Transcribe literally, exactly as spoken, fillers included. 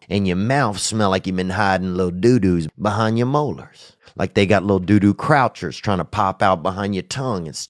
and your mouth smell like you've been hiding little doo-doos behind your molars. Like they got little doo-doo crouchers trying to pop out behind your tongue and